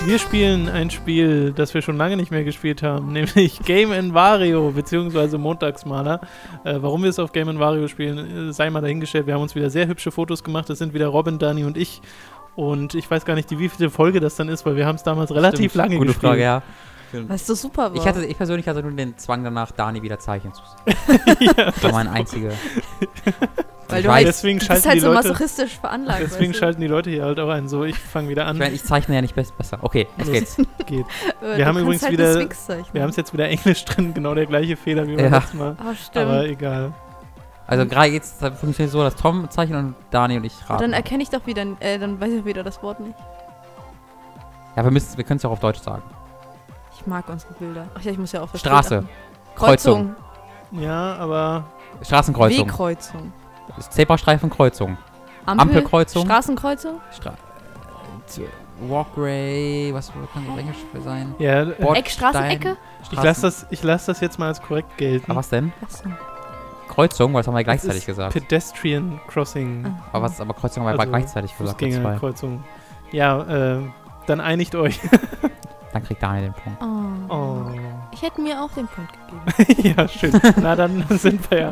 Wir spielen ein Spiel, das wir schon lange nicht mehr gespielt haben, nämlich Game & Wario, beziehungsweise Montagsmaler. Warum wir es auf Game & Wario spielen, sei mal dahingestellt. Wir haben uns wieder sehr hübsche Fotos gemacht. Das sind wieder Robin, Dani und ich. Und ich weiß gar nicht, wie viele Folge das dann ist, weil wir haben es damals relativ lange Gute gespielt. Frage, ja. Was so super war. Ich persönlich hatte nur den Zwang danach, Dani wieder Zeichen zu sehen. Ja, das war mein einziger. Weil du halt, deswegen du bist schalten halt die so Leute, masochistisch veranlagt. deswegen weißt du? schalten die Leute hier halt auch ein. So, ich fange wieder an. Ich zeichne ja nicht besser. Okay, es geht's. Geht. Du Wir haben kannst übrigens halt wieder- eine Sphinx zeichnen. Wir haben es jetzt wieder Englisch drin, genau der gleiche Fehler wie beim Ja. letzten Mal. Ah, stimmt. Aber egal. Also gerade jetzt funktioniert so, dass Tom zeichnet und Dani und ich raten. Dann erkenne ich doch wieder, dann weiß ich wieder das Wort nicht. Ja, wir können es ja auch auf Deutsch sagen. Ich mag unsere Bilder. Ach ja, ich muss ja auch auf Straße. Kreuzung. Ja, aber Straßenkreuzung. Wegkreuzung. Zebrastreifen, Kreuzung. Ampelkreuzung. Straßenkreuzung. Walkway, was kann das Englisch für sein? ja, Straßenecke? ich lass das jetzt mal als korrekt gelten. Aber was denn? Was denn? Kreuzung, weil das haben wir Das gleichzeitig ist gesagt. Pedestrian Crossing. Aber Kreuzung haben wir Also gleichzeitig gesagt. wir zwei. Fußgängerkreuzung. Ja, dann einigt euch. Dann kriegt Dani den Punkt. Oh. Oh. Ich hätte mir auch den Punkt gegeben. Ja, schön. Na, dann sind wir ja.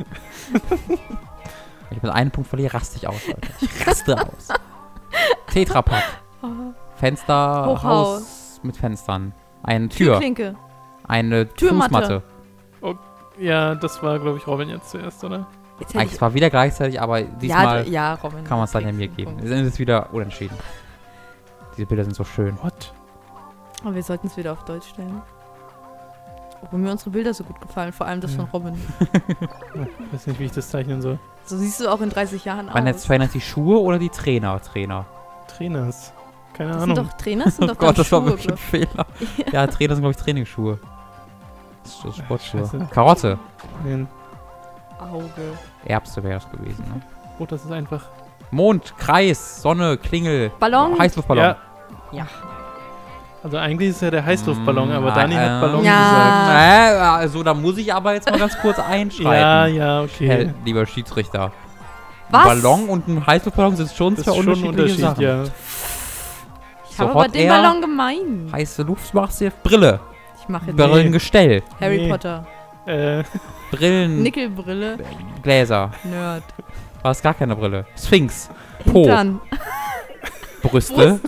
Wenn ich mit einem Punkt verliere, raste ich aus, Leute. Ich raste aus. Tetrapack. Oh. Fenster, Hochhaus. Haus mit Fenstern. Eine Tür. Türklinke. Eine Türmatte. Fußmatte. Ja, das war, glaube ich, Robin jetzt zuerst, oder? Jetzt hätte Eigentlich zwar wieder gleichzeitig, aber diesmal ja, Robin. kann man es dann ja mir kriegst geben. den Wir sind jetzt wieder unentschieden. Diese Bilder sind so schön. What? Punkt. Aber wir sollten es wieder auf Deutsch stellen. Obwohl mir unsere Bilder so gut gefallen, vor allem das von Robin. Ich weiß nicht, wie ich das zeichnen soll. So siehst du auch in 30 Jahren aus. Waren jetzt Trainer die Schuhe oder die Trainer? Trainers. Keine das Ahnung. sind doch Trainer, sind Oh doch Gott, dann das war Schuhe, wirklich ein Fehler. Ja, Trainer sind, glaube ich, Trainingsschuhe. Das ist Sportschuhe. Scheiße. Karotte. Nein. Auge. Erbse wäre es gewesen, ne? Oh, das ist einfach. Mond, Kreis, Sonne, Klingel. Ballon. Heißluftballon. Ja. Ja. Also eigentlich ist ja der Heißluftballon, aber Dani hat Ballon Ja. gesagt. Also da muss ich aber jetzt mal ganz kurz einschreiten. Ja, okay. Herr, lieber Schiedsrichter. Was? Ein Ballon und ein Heißluftballon sind schon Das zwei ist schon ein unterschiedliche Unterschied, Sachen. ja. Ich habe Hot aber den Air, Ballon gemeint. heiße Luft, machst du Brille. Ich mache jetzt Brillengestell. Harry Nee. Potter. Brillen. Nickelbrille. Gläser. Nerd. War es gar keine Brille. Sphinx. Po. Hintern. Brüste.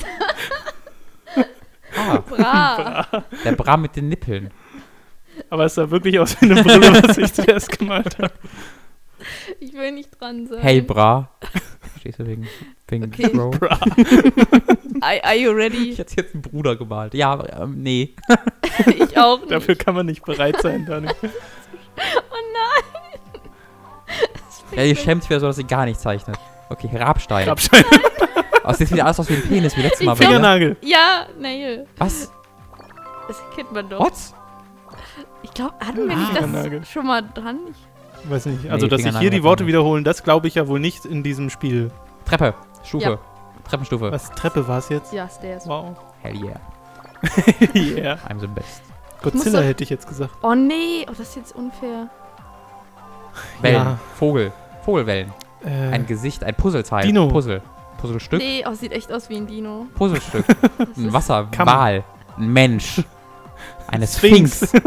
Bra. Der Bra mit den Nippeln. Aber es sah wirklich aus wie eine Brille, was ich zuerst gemalt habe. Ich will nicht dran sein. Hey Bra. Verstehst du wegen Okay. Bro? Bra. Are you ready? Ich hätte jetzt einen Bruder gemalt. Ja, nee. Ich auch nicht. Dafür kann man nicht bereit sein, Dani. Oh nein. Ja, ihr schämt sich wieder so, dass ihr gar nicht zeichnet. Okay, Grabstein. Grabstein. Aber es sieht wieder alles aus wie ein Penis, wie letztes Mal. Ich bei dir. Fingernagel. Ja, Nail. Was? Das kennt man doch. What? Ich glaube, hatten wir nicht Fingernagel. das schon mal dran? Ich weiß nicht. Also, Nee, dass sich Fingernagel hier die hat Worte man nicht. wiederholen, das glaube ich ja wohl nicht in diesem Spiel. Treppe. Stufe. Ja. Treppenstufe. Was, Treppe war es jetzt? Ja, Stairs. Wow. Hell yeah. Yeah. I'm the best. Godzilla doch- hätte ich jetzt gesagt. Oh nee, oh, das ist jetzt unfair. Wellen. Ja. Vogel. Vogelwellen. Ein Gesicht, ein Puzzleteil. Dino. Puzzlestück. Nee, oh, sieht echt aus wie ein Dino. Puzzlestück. Ein Wasser. Kamm. Wal. Ein Mensch. Eine Sphinx. Sphinx.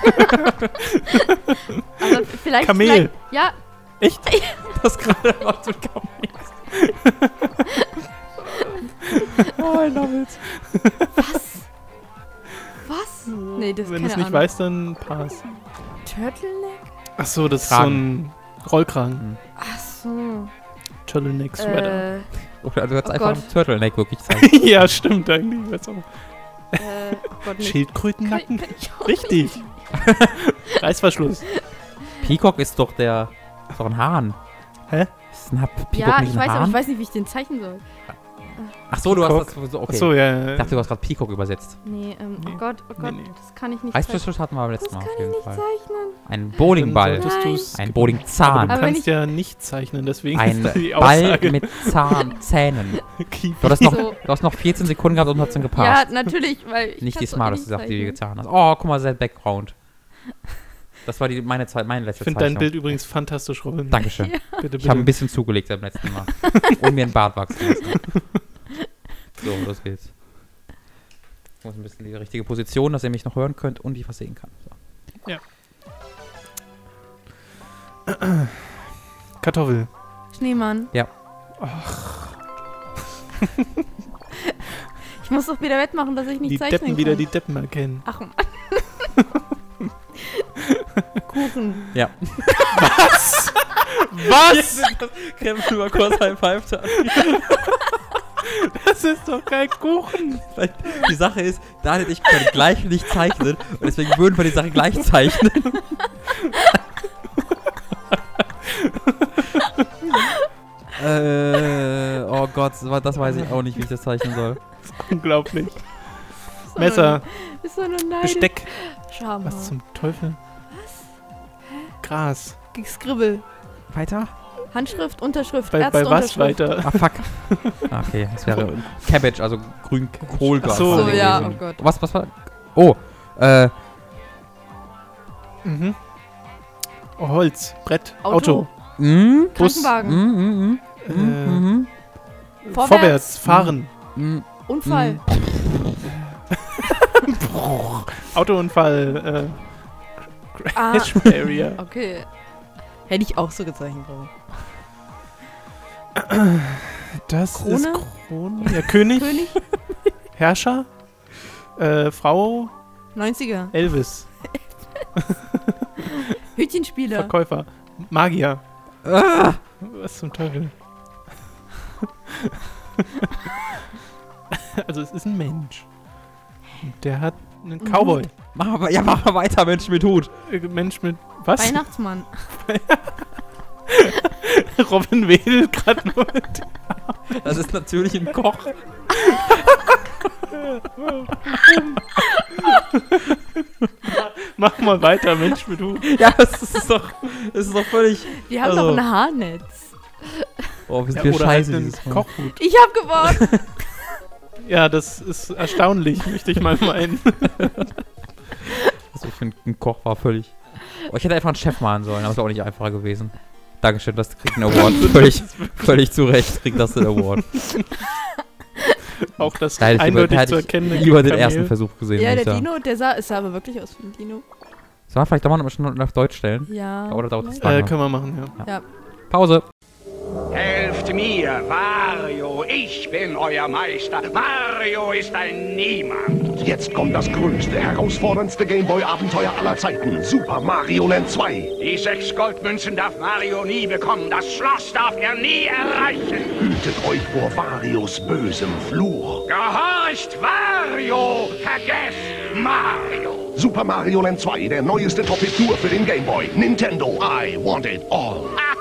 Aber vielleicht. Kamel. Vielleicht, ja, Echt? Das gerade war so Kamel. Oh, I love it. was? Nee, das ist Wenn keine du es nicht Ahnung. weißt, dann pass. Turtleneck? Achso, das ist so Kragen. ein Rollkragen. Ach so. Turtleneck Sweater. Oder du hättest Oh einfach Gott. ein Turtleneck wirklich zeigen. Ja, stimmt eigentlich. Weiß auch. Oh Gott, nicht. Schildkrötennacken? Kann ich auch Richtig. Reißverschluss. Peacock ist doch der... Ist doch ein Hahn. Hä? Ist ein Peacock Ja, nicht ich ein weiß, aber Hahn? ich weiß nicht, wie ich den zeichnen soll. Ach so, du Peacock. hast das so... Okay. Achso, ja. Ich dachte, du hast gerade Peacock übersetzt. Nee, Nee. oh Gott, Nee. das kann ich nicht zeichnen. Reißverschluss hatten wir beim Das letzten Mal kann auf ich jeden nicht Fall. zeichnen. Ein Bowlingball. Dann solltest Nein. du's- Ein Aber Bowlingzahn. du Aber wenn kannst ich- ja nicht zeichnen, deswegen Ein ist da die Ball Aussage. mit Zähnen. Kiefer. Du hast, noch, So. du hast noch 14 Sekunden gehabt und hast dann Ja, gepasst. natürlich, weil ich Nicht die kann's doch smarteste Sache, die du zeichnen. getan hast. Oh, guck mal, sein Background. Das war meine letzte Ich finde dein Zeichnung. Bild übrigens fantastisch, Robin. Dankeschön. Ja. Bitte, Ich habe ein bitte. bisschen zugelegt beim letzten Mal. Und mir einen Bart wachsen lassen. So, los geht's. muss ein bisschen die richtige Position, dass ihr mich noch hören könnt und ich was sehen kann. So. Ja. Kartoffel. Schneemann. Ja. Ich muss doch wieder wettmachen, dass ich nicht Die zeichnen Deppen kann. wieder die Deppen erkennen. Ach, Mann. Kuchen. Ja. Was? Was? Können wir mal kurz High Five tun? Das ist doch kein Kuchen. Weil die Sache ist, Daniel und ich können gleich nicht zeichnen und deswegen würden wir die Sache gleich zeichnen. Oh Gott, das weiß ich auch nicht, wie ich das zeichnen soll. Das ist unglaublich. Messer, Ist doch nur neidisch. Besteck. Schamhaar. Was zum Teufel? Gras. Skribbel. Weiter? Handschrift, Unterschrift, Bei was Ärzteunterschrift. weiter? Ah, fuck. Ah, okay, das wäre Cabbage, also Grünkohlgras. Ach so. So, ja, gewesen. oh Gott. Was war? Oh, Mhm. Oh, Holz, Brett, Auto. Bus. Krankenwagen. Vorwärts, fahren. Unfall. Autounfall, Ah, Crash Barrier. okay. Hätte ich auch so gezeichnet, glaube Das Krone? ist Krone. Ja, König, König? Herrscher, Frau, 90er. Elvis, Hütchenspieler. Verkäufer, Magier. Ah, Was zum Teufel? Also es ist ein Mensch. Und der hat einen Cowboy. mach mal weiter, Mensch mit Hut. Mensch mit was? Weihnachtsmann. Robin wedelt gerade nur mit. Das ist natürlich ein Koch. Mach mal weiter, Mensch mit Hut. Ja, das ist doch völlig... Die haben Also. doch ein Haarnetz. Oh, wir sind Ja, wir oder scheiße halt einen dieses Mal. Kochhut. Ich hab gewonnen. Ja, das ist erstaunlich, möchte ich mal meinen. Also ich finde, ein Koch war völlig... Oh, ich hätte einfach einen Chef machen sollen, aber es wäre auch nicht einfacher gewesen. Dankeschön, das kriegt einen Award. völlig zu Recht kriegt das den Award. Auch das Da hätte ich eindeutig lieber- zu erkennende Lieber den Kamel. ersten Versuch gesehen. Ja, muss ich der sagen. Dino, es sah aber wirklich aus wie ein Dino. Sollen wir vielleicht doch mal schon auf Deutsch stellen? Ja. Oder dauert das vielleicht. lange? Können wir machen, ja. Ja. Pause. Helft mir, Wario, ich bin euer Meister. Mario ist ein Niemand. Jetzt kommt das größte, herausforderndste Gameboy-Abenteuer aller Zeiten. Super Mario Land 2. Die 6 Goldmünzen darf Mario nie bekommen. Das Schloss darf er nie erreichen. Hütet euch vor Varios bösem Fluch. Gehorcht, Wario! Vergesst Mario! Super Mario Land 2, der neueste Top-Hit nur für den Gameboy. Nintendo, I want it all.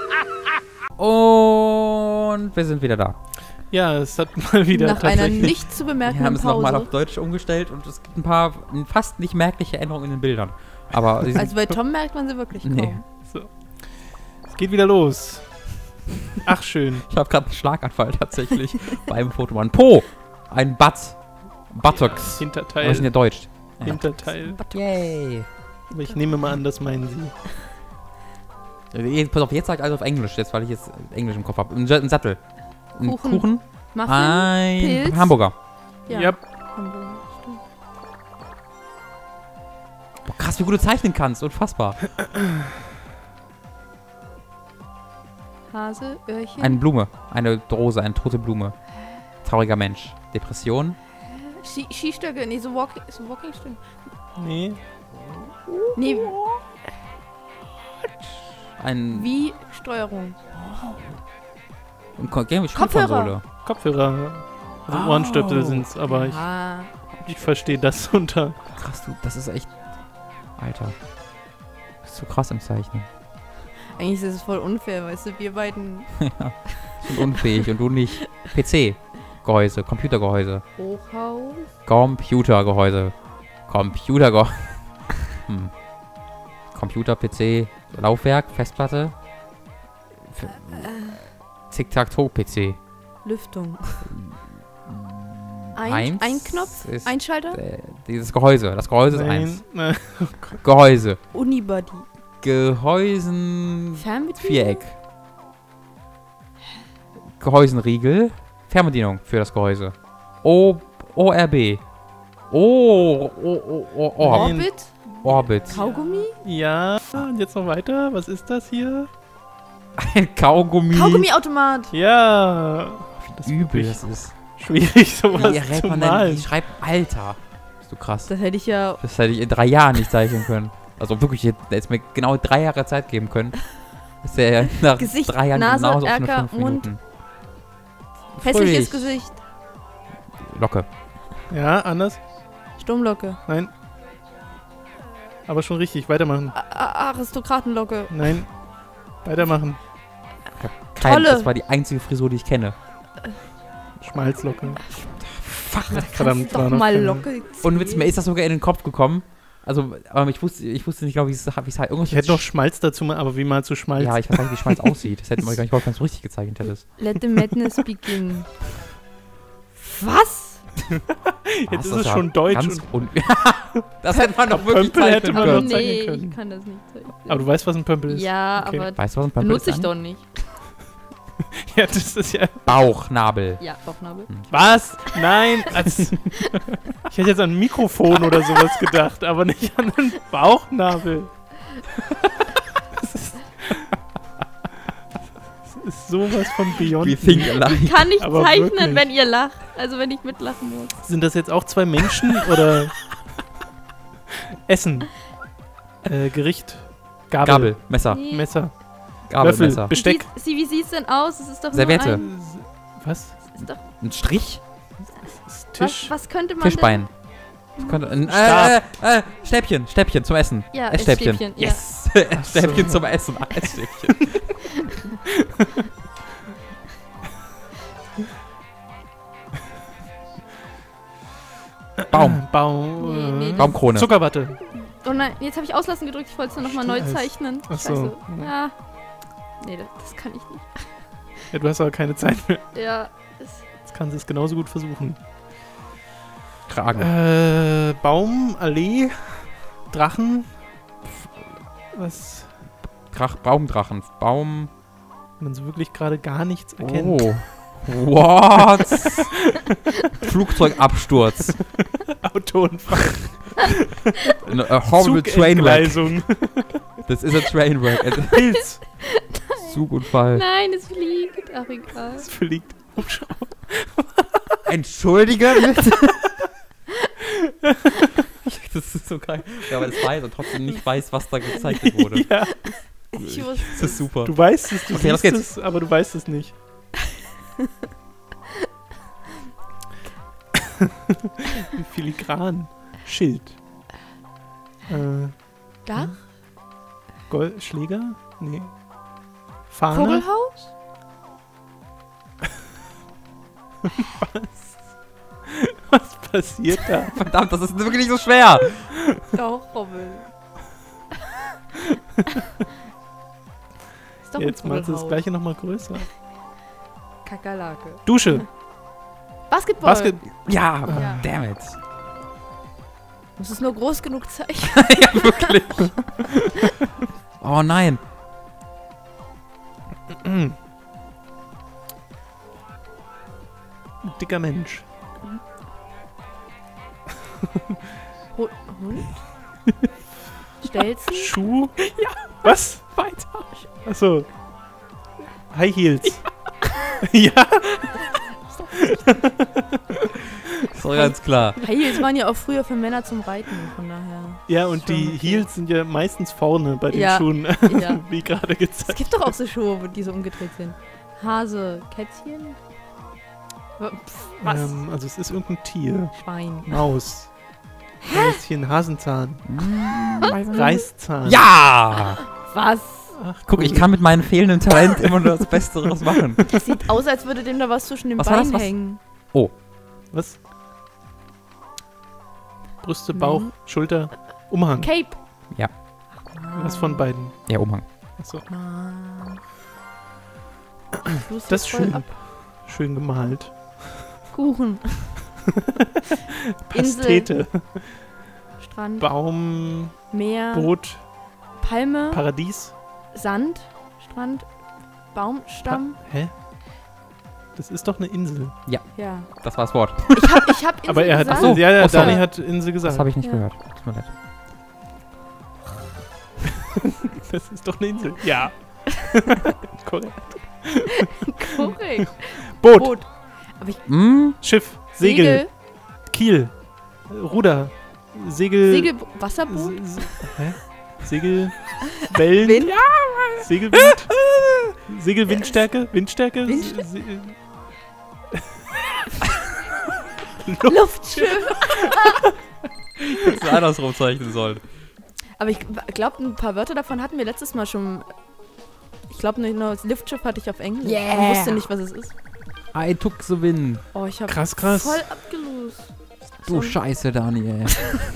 Und wir sind wieder da. Ja, es hat mal wieder Nach einer tatsächlich... nicht zu Wir haben bemerkenden es nochmal Pause. auf Deutsch umgestellt und es gibt ein paar fast nicht merkliche Änderungen in den Bildern. Aber sie sind Also bei Tom merkt man sie wirklich kaum. Nee. So. Es geht wieder los. Ach, schön. Ich habe gerade einen Schlaganfall tatsächlich beim Foto. Ein Po! Ein Buttocks. Aber Hinterteil. wir sind ja deutsch. Ja. Hinterteil. Yay. Aber ich nehme mal an, das meinen Sie. Pass auf, jetzt sag ich alles auf Englisch, jetzt, weil ich jetzt Englisch im Kopf habe. Ein Sattel. Ein Kuchen. Kuchen. Muffin? Ein Pilz? Hamburger. Ja. Ja. Hamburger, stimmt. Boah, krass, wie gut du zeichnen kannst. Unfassbar. Hase, Öhrchen. Eine Blume. Eine Rose, eine tote Blume. Trauriger Mensch. Depression. Skistöcke, nee, so Walking-Stöcke. Nee. Nee, Ein wie Steuerung. Spielkonsole. Kopfhörer. Also Ohrenstöpsel sind's, aber Ah, ich verstehe das unter. Krass, du, das ist echt... Alter. Du bist so krass im Zeichnen. eigentlich ist es voll unfair, weißt du, wir beiden Ja. Ich bin unfähig und du nicht. PC-Gehäuse, Computergehäuse. Hochhaus. Computergehäuse. Computer, PC, Laufwerk, Festplatte. Tic-Tac-Toe-PC. Lüftung. Eins Ein Knopf, ist, Einschalter, dieses Gehäuse. Das Gehäuse ist eins. Nein. Gehäuse. Unibody. Gehäusen... Fernbedienung? Viereck. Gehäusenriegel. Fernbedienung für das Gehäuse. ORB. Oh. Orbit? Orbit. Kaugummi? Ja, und jetzt noch weiter. Was ist das hier? Ein Kaugummi. Kaugummiautomat. Ja. Das übel das ist. Schwierig, sowas Wie rät zu man denn? malen. Die schreibt Alter. Ist so krass. Das hätte ich ja... Das hätte ich in 3 Jahren nicht zeichnen können. Also wirklich, der hätte mir genau 3 Jahre Zeit geben können. Das wäre ja nach Gesicht, 3 Jahren Nase, genauso auf eine Erker, 5 Mund. Minuten. Hässliches Fröhlich. Gesicht. Locke. Ja, anders? Sturmlocke. Nein. Aber schon richtig. Weitermachen. Aristokratenlocke. Nein. Weitermachen. Tolle. Das war die einzige Frisur, die ich kenne. Schmalzlocke. Fuck. Verdammt, Doch war noch mal keine. Locke. Und Witz, mir ist das sogar in den Kopf gekommen. Also, aber ich wusste nicht genau, wie es heißt. Irgendwas Ich hätte noch Schmalz dazu, aber wie malst du Schmalz? Ja, ich weiß gar nicht, wie Schmalz aussieht. Das hätte man gar nicht gewollt, wenn du es richtig gezeichnet hättest. Let the madness begin. Was? Jetzt ist Das es war schon Deutsch. ganz Und, das hätte man doch wirklich Pömpel hätte zeichnen man können. noch Nee, zeichnen können. ich kann das nicht zeichnen. aber du weißt, was ein Pömpel ist. Ja, Okay. aber Weißt du, was ein Pömpel benutze ist? ich doch nicht. Ja, das ist ja... Bauchnabel. Ja, Bauchnabel. Was? Nein! Ich hätte jetzt an ein Mikrofon oder sowas gedacht, aber nicht an einen Bauchnabel. Das ist sowas von Beyond. We think alike. Ich kann nicht Aber zeichnen, wirklich. wenn ihr lacht. Also wenn ich mitlachen muss. Sind das jetzt auch 2 Menschen oder Essen? Gericht? Gabel, Messer, Nee. Messer? Gabel, Löffel, Messer. Besteck? Wie sieht's denn aus? Es ist doch Serviette. nur ein... Was? Es ist doch, Ein Strich? Tisch? was könnte man Fischbein. Das könnte ein Stab. Stäbchen zum Essen. Ja, Essstäbchen. Essstäbchen, ja. Yes. Stäbchen zum Essen. Essstäbchen. Baum. Baum. Nee, Baumkrone. Zuckerwatte. denn? Oh nein, jetzt habe ich auslassen gedrückt. Ich wollte es nur nochmal neu Stimmt, zeichnen. Ach so. Scheiße. Ja. Nee, das kann ich nicht. Ja, du hast aber keine Zeit mehr. Ja. Jetzt kannst du es genauso gut versuchen. Kragen. Baum, Allee, Drachen. Was Baumdrachen. Baum. man so wirklich gerade gar nichts erkennt. Oh. What? Flugzeugabsturz. Autounfall. A horrible trainwreck. Zugentgleisung. Das ist ein Trainwreck. Pilz. Zugunfall. Nein, es fliegt. Ach, egal. Es fliegt. Hubschrauber. Entschuldige bitte. Das ist so geil. Ja, weil es weiß und trotzdem nicht weiß, was da gezeichnet wurde. Ja, Ich wusste Das ist super. du weißt es, du Okay, los siehst geht's. es, aber du weißt es nicht. Filigran. Schild. Dach? Schläger? Nee. Fahne? Vogelhaus? Was passiert da? Verdammt, das ist wirklich nicht so schwer. Doch, Robin. Ist doch Jetzt ein malst du das Vogelhaus. gleiche nochmal größer. Kakerlake. Dusche. Basketball. Ja, Ja. damn it. Muss es nur groß genug zeichnen. Ja, wirklich. Oh nein. Dicker Mensch. Hund? Stelzen? Schuh? Ja. Was? Weiter. Achso. High Heels. Ja. Ist doch ganz klar. High Heels waren ja auch früher für Männer zum Reiten, von daher. Ja, und Schon die okay. Heels sind ja meistens vorne bei den Ja. Schuhen, Ja. wie gerade Es gezeigt. gibt doch auch so Schuhe, die so umgedreht sind. Hase, Kätzchen? Was? Also es ist irgendein Tier. Schwein. Maus. Häschen, Hasenzahn. Reißzahn. Ja! Was? Ach, Guck, ich kann mit meinem fehlenden Talent immer nur das Beste draus machen. Das sieht aus, als würde dem da was zwischen den Was war Beinen das? Was? hängen. Was? Brüste, Bauch, Schulter, Umhang. Cape. Was von beiden? Ja, Umhang. Achso. Fluss Das ist voll schön. ab. Schön gemalt. Kuchen. Insel. Pastete. Strand. Baum, Meer. Boot, Palme. Paradies. Sand. Strand. Baumstamm. Hä? Das ist doch eine Insel. Ja. Das war das Wort. Ich hab Insel Aber er hat gesagt. so. ja, Oh, sorry. Dani hat Insel gesagt. Das habe ich nicht Ja. gehört. Tut mir leid. Das ist doch eine Insel. Ja. Korrekt. Korrekt. Boot, Aber ich, Schiff, Segel, Kiel, Ruder, Segel, Wasserboot? Hä? Segel, Wellen, Wind? Segelwind, Segelwindstärke, Windstärke, Luftschiff. Hättest du andersrum zeichnen sollen. Aber ich glaube, ein paar Wörter davon hatten wir letztes Mal schon. Ich glaube, nur das Luftschiff hatte ich auf Englisch. Yeah. Ich wusste nicht, was es ist. I took the win. Oh, ich habe Krass. voll abgelost. Du Scheiße, Daniel.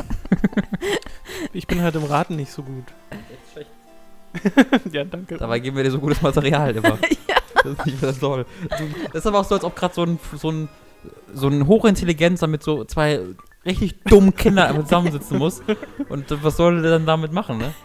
Ich bin halt im Raten nicht so gut. Ja, danke. Dabei geben wir dir so gutes Material immer. Das ist nicht mehr toll. Das ist aber auch so, als ob gerade so ein Hochintelligenzer mit so zwei richtig dummen Kindern zusammensitzen muss. Und was soll der dann damit machen, ne?